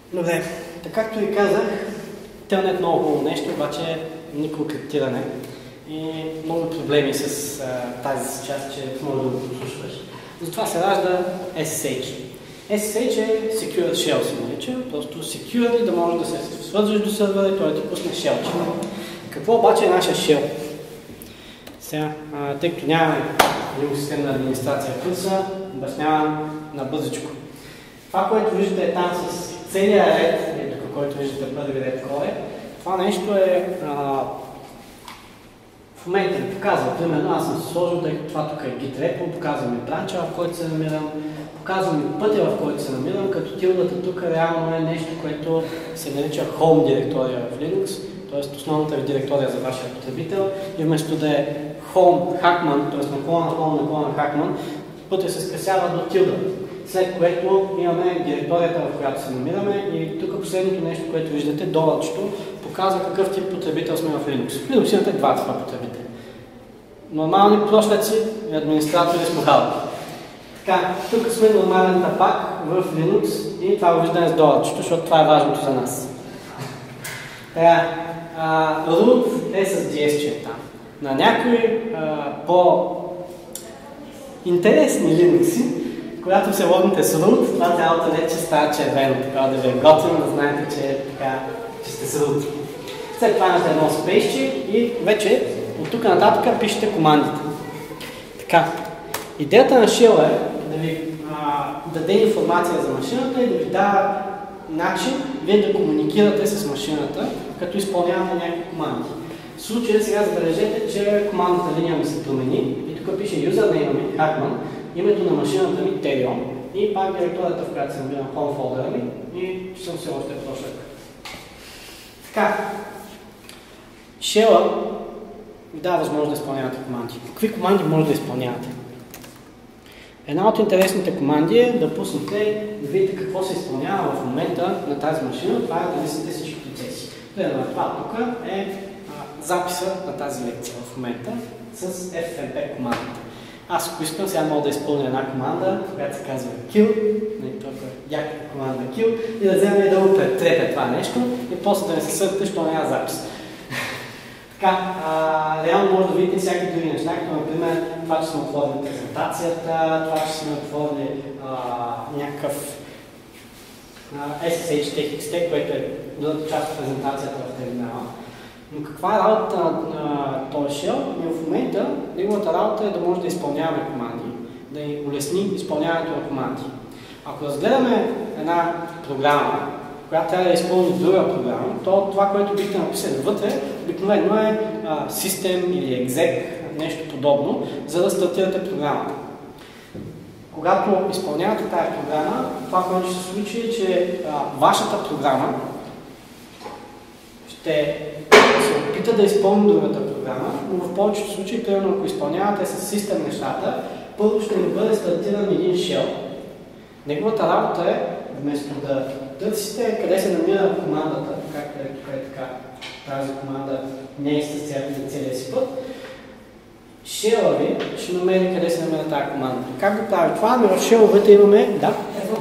Добре, така както ви казах, Telnet е много хубаво нещо, обаче никакво криптиране и много проблеми с тази част, че може да го послушваш. Затова се ражда SSH. SSH е Secure Shell се нарича, просто secure да може да се свързваш до сървъра и той да ти пусне shell. Какво обаче е нашия shell? Сега, тъй като нямаме системна администрация в курса, обяснявам на бързичко. Това, което виждате е там с целия ред, тук, който виждате първи ред кой това нещо е в момента ви показва, примерно аз съм сложил, тъй като това тук е git repo, показвам и бранча, в който се намирам, показвам и пътя, в който се намирам, като тилдата тук реално е нещо, което се нарича home директория в Linux, т.е. основната ви директория за вашия потребител и вместо да е home hackman, т.е. наклона hackman, пътя се скъсява до тилда. След което имаме директорията, в която се намираме и тук последното нещо, което виждате, доларчето, показва какъв тип потребител сме в Linux. В Linux имате два типа потребители. Нормални прошлеци и администратори с махалки. Така, тук сме нормален тапак в Linux и това го виждаме с доларчето, защото това е важното за нас. Така, root е с DS там. На някои по-интересни Linux-и, когато се логнете с root, това цялото вече става червено, така да ви е готвено, да знаете, че сте с root. След това имате едно спейсче и вече от тук нататък пишете командите. Така, идеята на Shell е да ви даде информация за машината и да ви дава начин вие да комуникирате с машината, като изпълнявате някакви команди. В случая сега забележете, че командната линия ми се промени и тук пише username ми, Hackman, името на машината ми Terion и пак директорията, в която се намирам home фолдера ми и че съм все още прошлек. Така, Shell ви дава възможност да изпълнявате команди. Какви команди може да изпълнявате? Една от интересните команди е да пуснете да видите какво се изпълнява в момента на тази машина. Това е да листите всички процеси. Това тук е записа на тази лекция в момента с FFmpeg командата. Аз ако искам, сега мога да изпълня една команда, която се казва kill, яка команда kill, и да взема и да го претрепя това нещо и после да не се сърдите, защото няма запис. Така, реално може да видите всяки други неща, като например това, че сме отворили презентацията, това, че сме отворили някакъв SSH TXT, което е част от презентацията в терминала. Но каква е работа на този Shell? В момента неговата работа е да може да изпълняваме команди, да ни улесни изпълняването на команди. Ако разгледаме една програма, която трябва да изпълни друга програма, то това, което бихте написали вътре, обикновено е system или exec, нещо подобно, за да стартирате програмата. Когато изпълнявате тази програма, това, което ще се случи е, че вашата програма ще се опита да изпълни другата програма, но в повечето случаи, примерно ако изпълнявате с систем нещата, първо ще ни бъде стартиран един shell. Неговата работа е, вместо да търсите къде се намира командата, както е тук е така, тази команда не е с целия си път, shell ви ще намери къде се намира тази команда. Как го прави това? Ами в shell-овете имаме, да?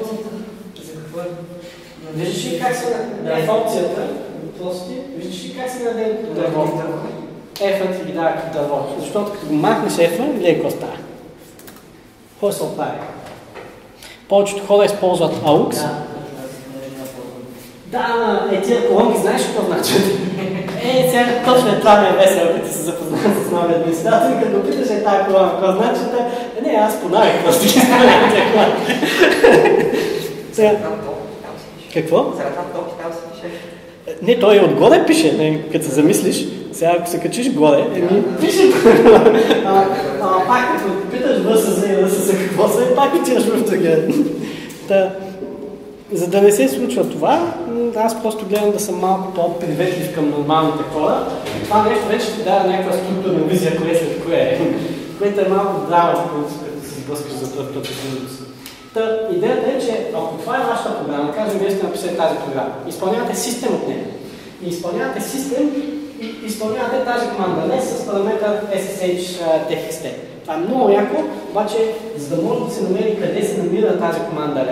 Виждаш ли как се е опцията? Виждаш ли как се даде дърво? F-ът ги дава като дърво. Защото като го махнеш F-а, гледай какво става. Какво се оправи? Повечето хора използват AUX. Да, тия колонки знаеш какво значат? Сега точно е това ми е весело, като се запознавам с нови администратори, като питаш тази колонка, какво значи? Не, аз понавих просто ги знам тия колонки. Какво? Не, той и отгоре пише, като се замислиш. Сега ако се качиш горе, пише. Пак като питаш ВСЗ и ВСЗ какво са, пак отиваш в другия. За да не се случва това, аз просто гледам да съм малко по-приветлив към нормалните хора. И това нещо вече ще дава някаква структурна визия, кое след кое е. Което е малко здраво, като се сблъскаш за пръв път в Linux. Идеята е, че ако това е вашата програма, кажем, вие сте написали тази програма, изпълнявате систем от нея. И изпълнявате систем и изпълнявате тази команда лес с параметър SSH TXT. Това е много яко, обаче за да може да се намери къде се намира тази команда лес,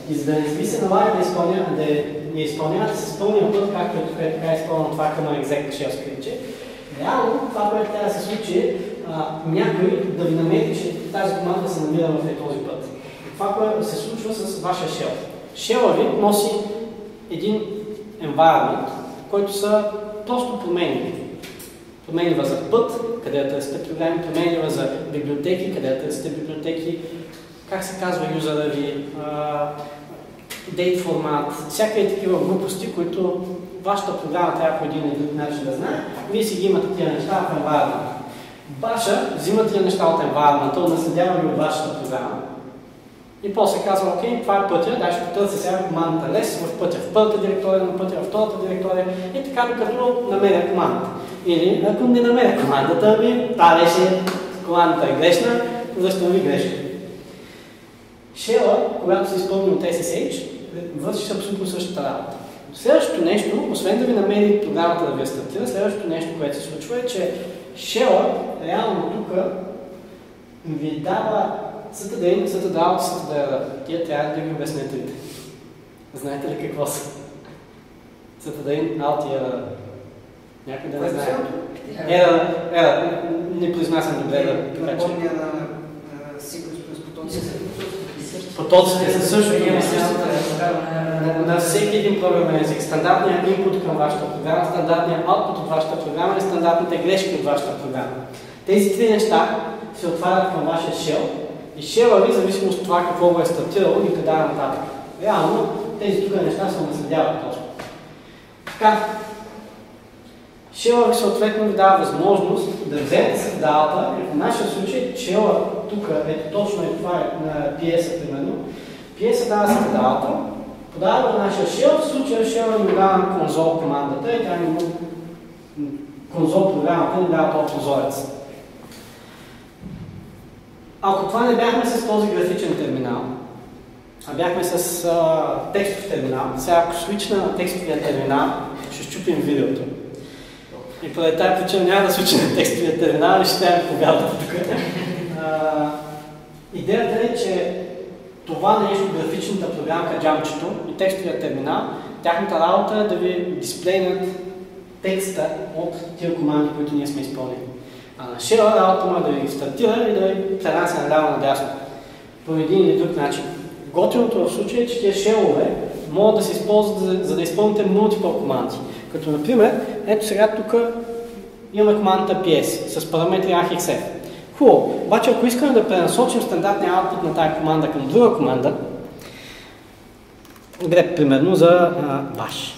И за да не ви се налага да не изпълнявате с пълния път, както е тук така изпълнено това към exec shell скрипче, реално това, което трябва да се случи е някой да ви намери, че тази команда се намира в този път. Това, което се случва с вашия shell. Shell ви носи един environment, който са просто променливи. Променлива за път, къде да търсите програми, променлива за библиотеки, къде да търсите библиотеки, как се казва юзера ви, date формат, всякакви такива глупости, които вашата програма трябва по един или друг начин да знае, вие си ги имате тия неща в environment. Баша взима тия неща от environment, наследява ви от вашата програма. И после казва, окей, това е пътя, дай ще потърся сега командата лес в пътя в първата директория, на пътя в втората директория и така докато намеря командата. Или ако не намеря командата, беше командата е грешна, връщам ви грешка. Shell, когато се изпълни от SSH, вършиш абсолютно същата работа. Следващото нещо, освен да ви намери програмата да ви стартира, следващото нещо, което се случва е, че Shell реално тук ви дава Citadel, Citadel. Тия трябва да ги обясня трите. Знаете ли какво са? Citadel, Alt и Error. Някой да не знае. Error. Не произнасям добре да така че. Напомня на C++ потоците. Потоците са също на всеки един програмен език. Стандартният input към вашата програма, стандартният output от вашата програма и стандартните грешки от вашата програма. Тези три неща се отварят към вашия shell и shell ви, зависимо от това какво го е стартирало и къде нататък. Реално тези тук неща се наследяват точно. Така, shell ви съответно ви дава възможност да вземете седалата и в нашия случай shell тук, ето точно е това на PS-а примерно. PS-а дава седалата, подава на нашия shell, в случая shell ни дава на конзол командата и тя ни конзол програмата ни дава този прозорец. Ако това не бяхме с този графичен терминал, а бяхме с текстов терминал, сега ако свична на текстовия терминал, ще щупим видеото. И поради тази причина няма да свича на текстовия терминал и ще трябва повядата тук. Идеята е, че това нещо, графичната програмка, джамчето и текстовия терминал, тяхната работа е да ви дисплейнат текста от тия команди, които ние сме изпълнили. А на shell работа му е да ви стартира и да ви пренася наляво-надясно по един или друг начин. Готиното в случая е, че тези shell-ове могат да се използват за да изпълните multiple команди. Като например, ето сега тук имаме командата PS с параметри AHXF. Хубаво, обаче ако искаме да пренасочим стандартния output на тази команда към друга команда, grep примерно за bash.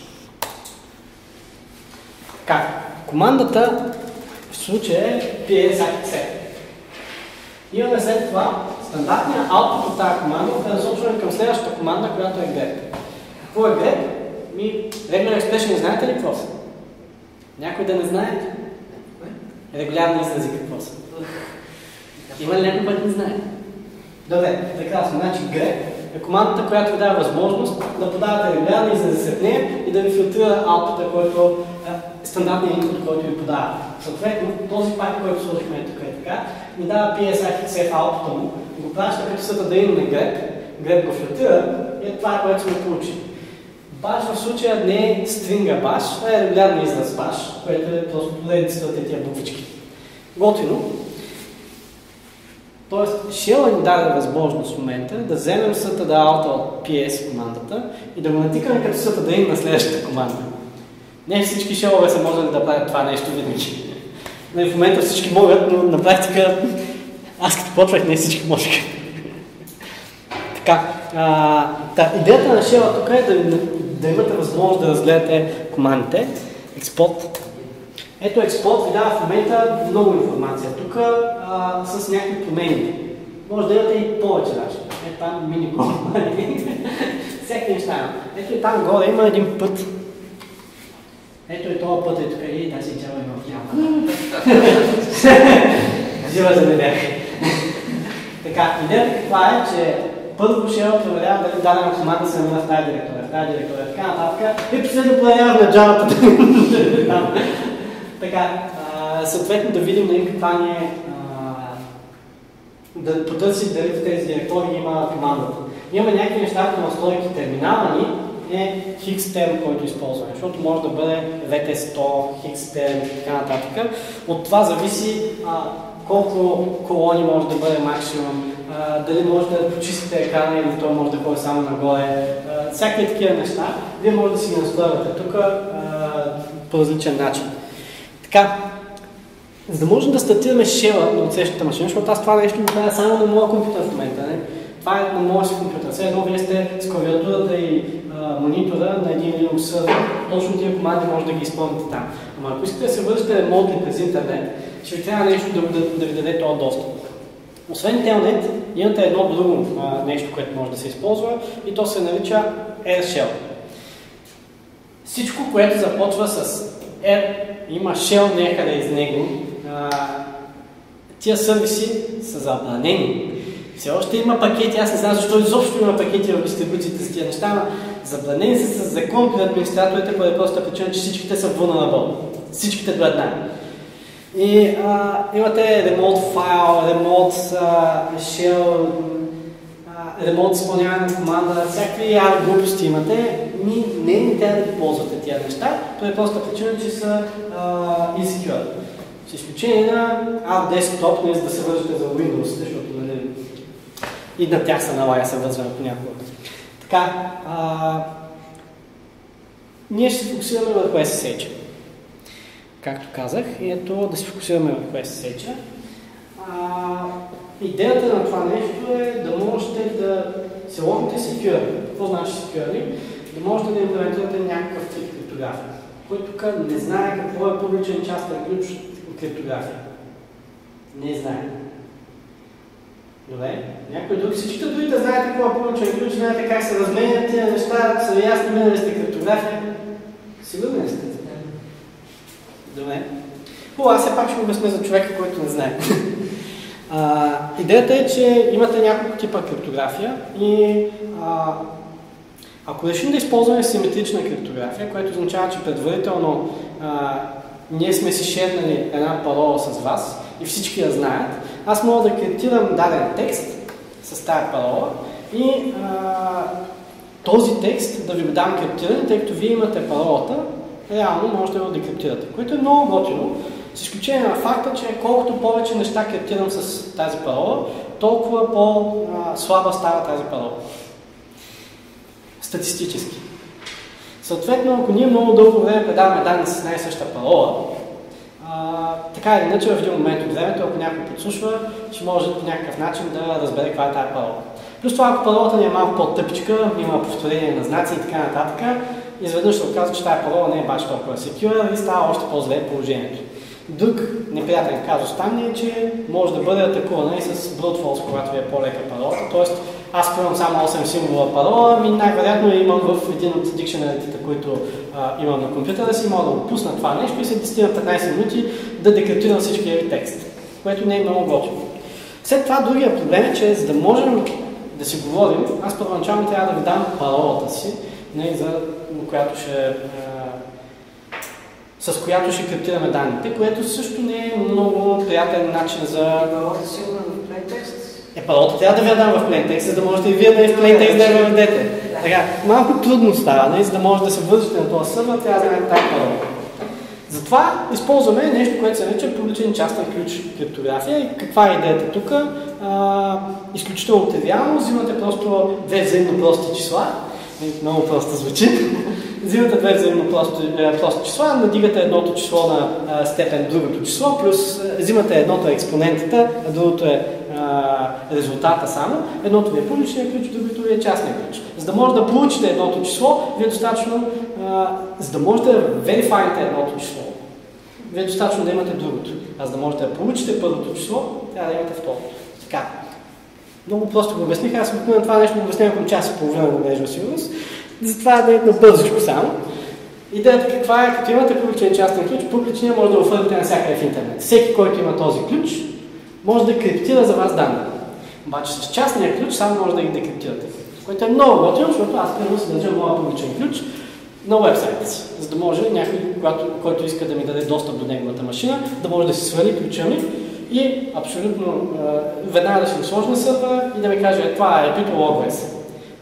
Така, командата в случая е PS-AHXF. Имаме след това стандартния output от тази команда, пренасочваме към следващата команда, която е grep. Какво е grep? Regular expression, знаете ли какво са? Някой да не знае? Регулярни изрази какво са? Има ли някой път не знае? Добре, прекрасно. Значи grep е командата, която ви дава възможност да подавате регулярни изрази след нея и да ви филтрира output, който е стандартният input, който ви подава. Съответно, този пак, който сложихме тук е така, ми дава PS-AHXF output му, го праща като съда да имаме grep, grep го филтрира и е това, което сме получили. Bash в случая не е стринга bash, това е регулярен израз bash, което е просто поредицата от тия буквички. Готино. Тоест, shell ни даде възможност в момента да вземем ctdl от PS командата и да го натикаме като ctdl на следващата команда. Не всички shell-ове са можели да правят това нещо винаги. В момента всички могат, но на практика аз като почвах не всички можеха. Така, идеята на shell тук е да имате възможност да разгледате командите. Export. Ето Export ви дава в момента много информация. Тук с някакви промени. Може да имате и повече даже. Ето там минимум. Всеки неща. Ето и там горе има един път. Ето и този път е тук. И тази цяло има в яма. Жива за не. Така, идеята каква е, че първо shell проверява дали дадена команда се намира в тази директория, така нататък и последно проверява на Java-та. Така, съответно да видим нали, каква ни е, да потърсим дали в тези директории има командата. имаме някакви неща по настройки терминала ни, е Xterm, който използваме, защото може да бъде VT100, Xterm и така нататък. От това зависи колко колони може да бъде максимум, дали може да почистите екрана или той може да ходи само нагоре. Всякакви такива неща, вие може да си ги настройвате тук по различен начин. Така, за да можем да стартираме shell на отсрещната машина, защото аз това нещо го правя само на моя компютър в момента. Не? Това е на моя си компютър. Все едно вие сте с клавиатурата и монитора на един Linux сервер, точно тия команди може да ги изпълните там. Ама ако искате да се вършите ремонтли през интернет, ще ви трябва нещо да ви даде този достъп. Освен Telnet, имате едно друго нещо, което може да се използва и то се нарича AirShell. Всичко, което започва с Air, има Shell някъде из него, тия сервиси са забранени. Все още има пакети, аз не знам защо изобщо има пакети в дистрибуциите с тия неща, но забранени са с закон при администраторите, по проста причина, че всичките са vulnerable. Всичките до една. И имате remote file, remote shell, remote изпълняване на команда, всякакви глупости имате. Не трябва да ползвате тия неща, по проста причина, че са insecure. С изключение на desktop, не за да се вържете за Windows, защото и на тях се налага се вързваме понякога. Така, ние ще се фокусираме върху SSH. Както казах, ето да се фокусираме върху SSH. Идеята на това нещо е да можете да се логите securely. Какво значи securely? Да можете да имплементирате някакъв тип криптография, който тук не знае какво е публичен частен ключ от криптография. Не знае. Добре, някой друг, всичките другите знаете какво е публичен ключ, знаете как се разменят тия неща, са ви ясни, минали сте криптография. Сигурни сте? Добре. Аз все пак ще го обясня за човека, който не знае. Идеята е, че имате няколко типа криптография и ако решим да използваме симетрична криптография, което означава, че предварително ние сме си шернали една парола с вас и всички я знаят, аз мога да криптирам даден текст с тази парола и този текст да ви го дам криптиране, тъй като вие имате паролата, реално може да го декриптирате, което е много готино, с изключение на факта, че колкото повече неща криптирам с тази парола, толкова по-слаба става тази парола. Статистически. Съответно, ако ние много дълго време предаваме данни с една и съща парола, така или иначе в един момент от времето, ако някой подслушва, ще може по някакъв начин да разбере каква е тази парола. Плюс това, ако паролата ни е малко по-тъпичка, има повторение на знаци и така нататък, изведнъж се оказва, че тази парола не е баш толкова secure и става още по-зле положението. Друг неприятен казус там е, че може да бъде атакувана и с brute force, когато ви е по-лека паролата. Тоест, аз приемам само 8 символа парола, най-вероятно имам в един от дикшенерите, които имам на компютъра си, мога да го пусна това нещо и след 10-15 минути да декриптирам всичкия текст, което не е много готино. След това другия проблем е, че за да можем да си говорим, аз първоначално трябва да ви дам паролата си, с която ще криптираме данните, което също не е много приятен начин за... Паролата сигурно в plaintext? Паролата трябва да ви я дам в plaintext, за да можете и вие да в plaintext да я въведете. Така, малко трудно става, за да може да се вържете на този сервер, трябва да знаем тази парола. Затова използваме нещо, което се нарича публичен частен ключ криптография. И каква е идеята тук? Изключително тривиално, взимате просто две взаимно прости числа, много просто звучи. Взимате две взаимно прости числа, надигате едното число на степен другото число, плюс взимате едното е експонентата, а другото е резултата само. Едното ви е публичният ключ, другото ви е частният ключ. За да може да получите едното число, вие достатъчно, за да можете да верифаите едното число, вие е достатъчно да имате другото. А за да можете да получите първото число, трябва да имате второто. Така. Много просто го обясних, аз на това нещо го обяснявам към час и половина на мрежна сигурност. Затова да е набързичко само. Идеята каква е, като имате публичен частен ключ, публичния може да го фърдите навсякъде в интернет. Всеки, който има този ключ, може да криптира за вас данни. Обаче с частния ключ само може да ги декриптирате. Което е много готино, защото аз примерно си държа моя публичен ключ на уебсайта си, за да може някой, който иска да ми даде достъп до неговата машина, да може да си свали ключа ми и абсолютно веднага да си го сложи на сървъра и да ми каже, това е Epito Logres.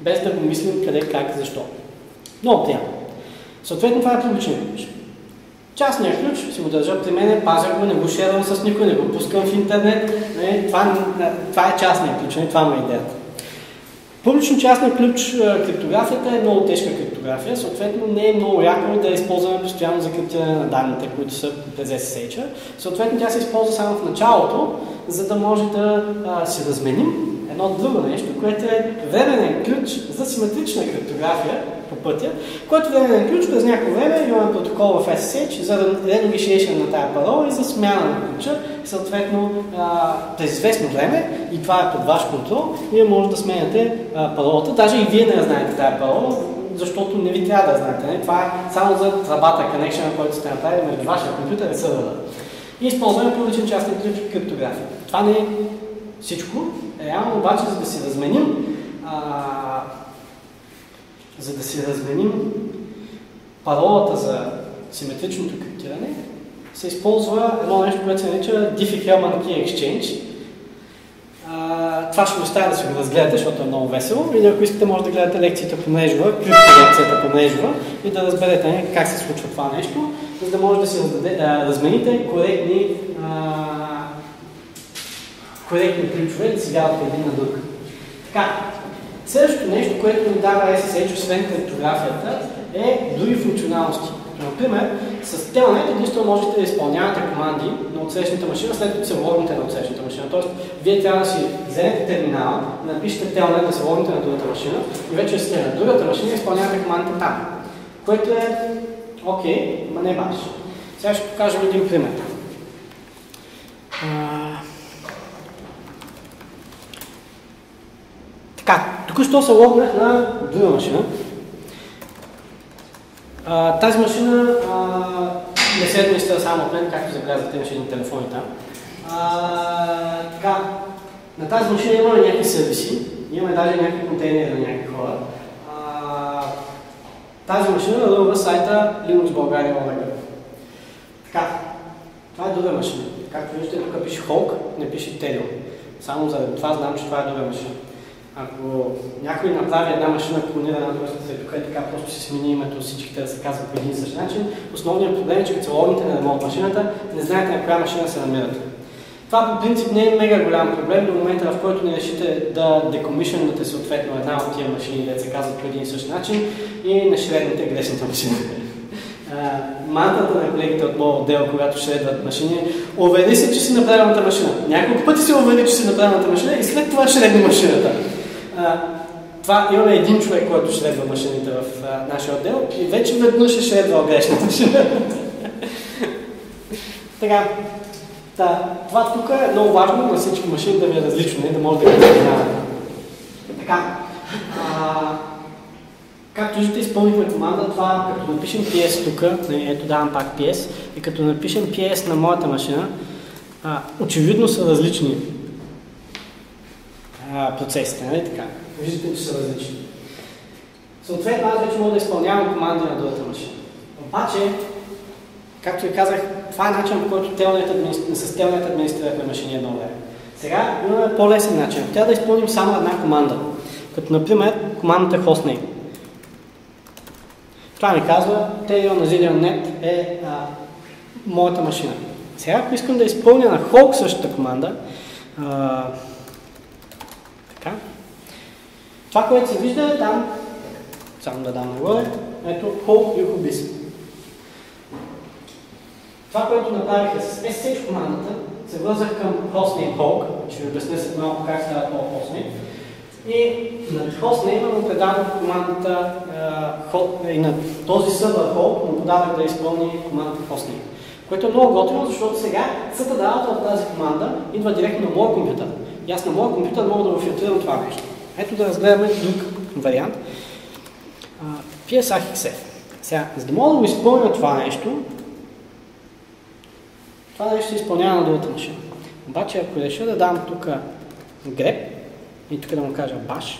без да го мислим къде, как, защо. Много приятно. Съответно това е публичен ключ. Частният ключ си го държа при мен, пазя го, не го шервам с никой, не го пускам в интернет. Това е частният ключ, това му е идеята. Публично-частният ключ, криптографията е много тежка криптография, съответно не е много яко да използваме постоянно за криптиране на данните, които са през SSH. Съответно тя се използва само в началото, за да може да си разменим едно друго нещо, което е временен ключ за симетрична криптография по пътя, който временен ключ през някакво време имаме протокол в SSH за ренегишиейшн на тази парола и за смяна на ключа. Съответно, през известно време, и това е под ваш контрол, вие може да сменяте паролата. Даже и вие не я знаете тази парола, защото не ви трябва да я знаете. Не? Това е само за тръбата, connection, който сте направили между вашия компютър и сървъра. И използваме публичен частен ключ в криптография. Това не е всичко. Реално обаче, за да си разменим паролата за симетричното криптиране, се използва едно нещо, което се нарича Diffie-Hellman Key Exchange. Това ще го оставя да си го разгледате, защото е много весело. Или ако искате, може да гледате лекцията по Нежва, крипторекцията по Нежва и да разберете как се случва това нещо, за да може да си размените коректни ключове да си вярвате един на друг. Така, следващото нещо, което ни дава SSH, освен криптографията, е други функционалности. Например, с Telnet единствено можете да изпълнявате команди на отсрещната машина, след като се логните на отсрещната машина. Тоест, вие трябва да си вземете терминала, да напишете Telnet, да се логните на другата машина и вече сте на другата машина и изпълнявате командите там. Което е окей, но не баш. Сега ще покажем един пример. Така, току-що се логнах на друга машина. Тази машина не се администрира само от мен, както забелязвате, имаше един телефон и там. Така, на тази машина имаме някакви сервиси, имаме даже някакви контейнери на някакви хора. Тази машина рълва сайта Linux България OLEG. Така, това е друга машина. Както виждате, тук пише Hulk, не пише Telium. Само заради това знам, че това е друга машина. Ако някой направи една машина клонирана, т.е. тук е така, просто си смени името, всичките да се казват по един и същи начин, основният проблем е, че като се логните на ремонт машината, не знаете на коя машина се намирате. Това по принцип не е мега голям проблем до момента, в който не решите да декомишенате съответно една от тия машини, да се казват по един и същи начин и не шреднете грешната машина. Мантрата на колегите от моят отдел, когато шредват машини, увери се, че си на правилната машина. Няколко пъти се увери, че си на правилната машина и след това шредни машината. Това имаме един човек, който шредва машините в нашия отдел и вече веднъж е шредвал грешна машина. Така, това тук е много важно на всички машини да ви е различно, да може да ги различавате. Така, както виждате, изпълнихме команда, това като напишем PS тук, ето давам пак PS, и като напишем PS на моята машина, очевидно са различни процесите, нали така? Виждате, че са различни. Съответно, аз вече мога да изпълнявам команди на другата машина. Обаче, както ви казах, това е начин, по който с Telnet администрирахме машини едно време. Сега имаме по-лесен начин. Трябва да изпълним само една команда. Като, например, командата hostname. Това ми казва, Telnet е моята машина. Сега, ако искам да изпълня на Hulk същата команда, така, това, което се вижда е там, само да дам нагоре, ето Hulk и Hubis. Това, което направиха с SSH командата, се вързах към hostname Hulk, ще ви обясня след малко как става това hostname. И на hostname му предадох командата и на този сървър Hulk му подадах да изпълни командата hostname. Което е много готино, защото сега съдадавата от тази команда идва директно на моя компютър. И аз на моя компютър мога да го филтрирам това нещо. Ето да разгледаме друг вариант. PSAXF. Сега, за да мога да го изпълня това нещо се изпълнява на другата машина. Обаче, ако реша да дам тук grep и тук да му кажа bash,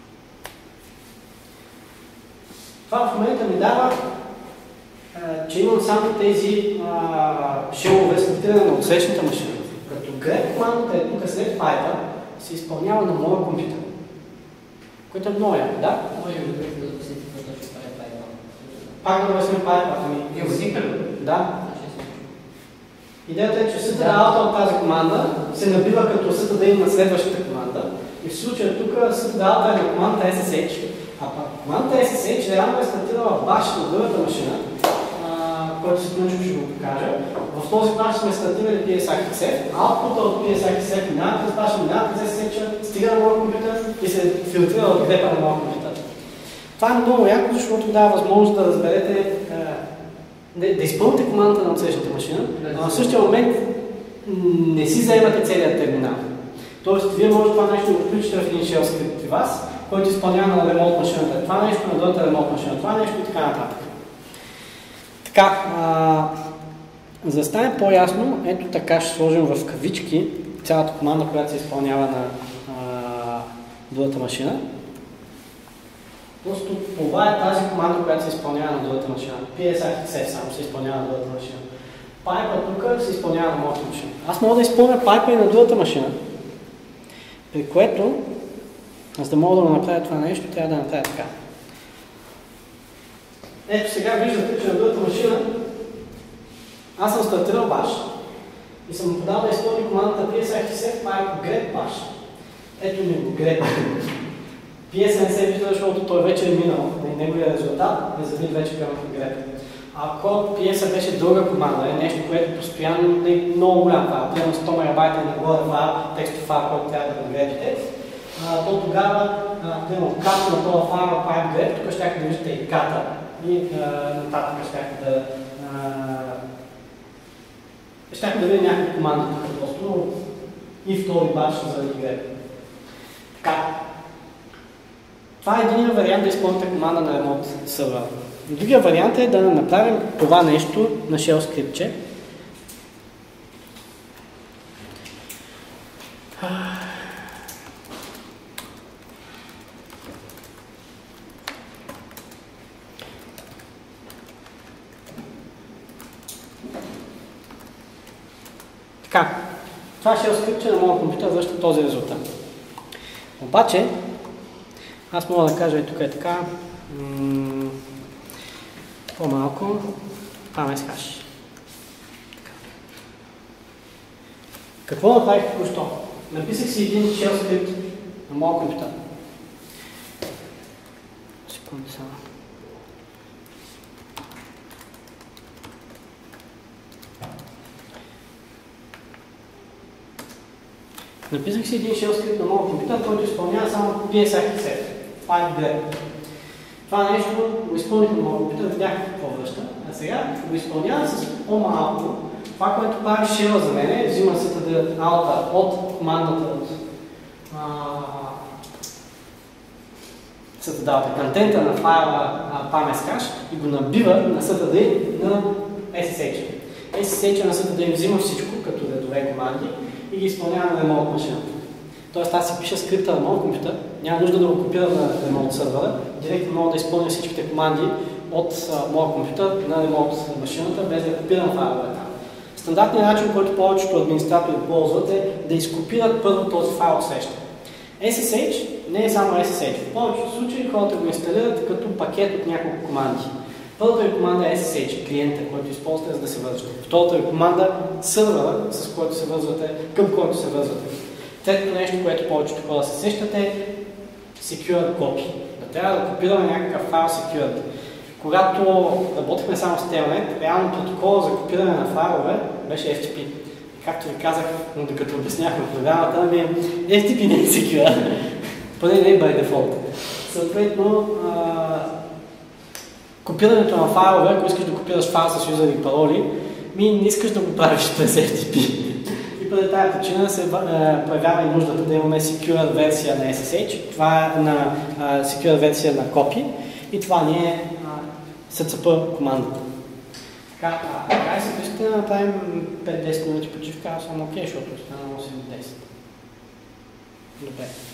това в момента ми дава, че имам само тези шелове с филтриране на отсрещната машина. Като grep командата е тук след пайпа, се изпълнява на моя компютър. Което е много яко, да? Може да го записите какво точно прави Python. Пак да обясним Python. Вие възникна ли? Да. Идеята е, че ctd-out от тази команда се набива като ctd на следващата команда. И в случая тук ctd-out е на командата SSH, а командата SSH реално е стартирала баш на другата машина, който се Тунчо ще го покажа. В този баш сме стартирали PSAXF, output от PSAXF минава през баша, минава през SSH, стига на моя компютър и се филтрира от грепа на моя компютър. Това е много яко, защото дава възможност да разберете, да изпълните командата на отсрещната машина, а в същия момент не си заемате целият терминал. Тоест, вие може това нещо да го включите в един shell скрипт при вас, който изпълнява на ремонт машината. Това нещо на другата ремонт машина, това нещо и така нататък. Така, за да стане по-ясно, ето така ще сложим в кавички цялата команда, която се изпълнява на другата машина. Просто това е тази команда, която се изпълнява на другата машина. PSAXF само се изпълнява на другата машина. Пайпа тук се изпълнява на моята машина. Аз мога да изпълня пайпа и на другата машина, при което, за да мога да го направя това нещо, трябва да направя така. Ето сега виждате, че на другата машина аз съм стартирал баш и съм подал да изпълни командата PSAXF pipe grep bash. Ето ми го grep. PS не се вижда, защото той вече е минал. Неговия резултат е завид вече към grep. Ако PS беше дълга команда, е нещо, което постоянно е много голям файл, примерно 100 МБ и нагоре файл, текстов файл, който трябва да го гребите, то тогава, примерно, ката на този файл pipe grep, тук ще да виждате и ката. И нататък щях да видя някакви команди тук просто и втори баш за grep. Така. Това е един вариант да изпълните команда на ремонт сервера. Другия вариант е да направим това нещо на shell скриптче. Така, това shell скриптче на моят компютър връща този резултат. Обаче, аз мога да кажа и тук е така, по-малко, памет хаш. Какво направих току-що? Написах си един shell скрипт на моят компютър. Секунда само. Написах си един shell скрипт на моят компютър, който изпълнява само PSAXF. Pipe grep. Това нещо го изпълних на моят компютър, видях какво връща. А сега го изпълнявам с по-малко. Това, което прави shell за мен е, взима ctd-out от командата от ctd-out, контента на файла PAMSCache и го набива на ctd на SSH. SSH на ctd взима всичко, като редове команди и ги изпълнява на ремонт машината. Тоест аз си пиша скрипта на моят компютър, няма нужда да го копирам на ремонт сервера, директно мога да изпълня всичките команди от моят компютър на ремонт машината, без да копирам файлове там. Стандартният начин, който повечето администратори ползват е да изкопират първо този файл от среща. SSH не е само SSH. В повечето случаи хората го инсталират като пакет от няколко команди. Първата ви команда е SSH, клиента, който използвате, за да се вързвате. Втората ви команда е сървъра, с който се вързвате, към който се вързвате. Третото нещо, което повечето хора се сещате е Secured Copy. Да трябва да копираме някакъв файл Secured. Когато работихме само с Telnet, реално протокола за копиране на файлове беше FTP. Както ви казах, но докато обясняхме програмата, FTP не е Secured. Поне не е by default. Съответно, копирането на файлове, ако искаш да копираш файл с юзери и пароли, не искаш да го правиш през FTP. И поради тази причина се появява и нуждата да имаме secure версия на SSH, това е на secure версия на copy и това ни е SCP командата. Така, ако искате да направим 5-10 минути почивка, аз съм окей, защото останало 8-10. Добре.